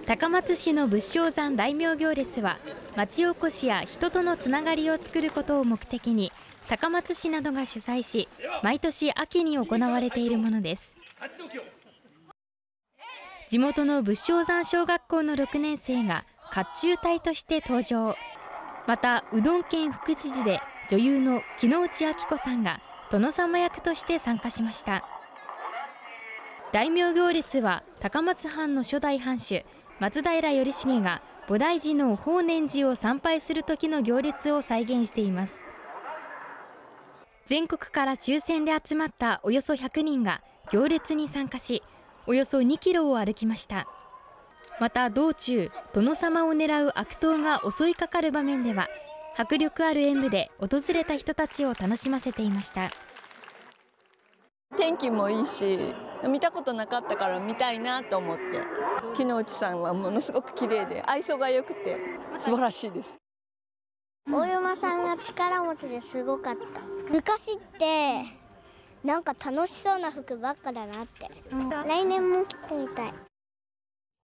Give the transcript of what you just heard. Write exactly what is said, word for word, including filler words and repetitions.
高松市の仏生山大名行列は、町おこしや人とのつながりを作ることを目的に高松市などが主催し、毎年秋に行われているものです。地元の仏生山小学校のろくねん生が甲冑隊として登場。また、うどん県副知事で女優の木内明子さんが殿様役として参加しました。大名行列は高松藩の初代藩主松平頼重が菩提寺の法然寺を参拝する時の行列を再現しています。全国から抽選で集まったおよそひゃくにんが行列に参加し、およそにキロを歩きました。また道中、殿様を狙う悪党が襲いかかる場面では、迫力ある演舞で訪れた人たちを楽しませていました。 天気もいいし、見たことなかったから見たいなと思って、木内さんはものすごく綺麗で愛想が良くて素晴らしいです。 大山さんが力持ちですごかった。昔ってなんか楽しそうな服ばっかだなって。来年も着てみたい。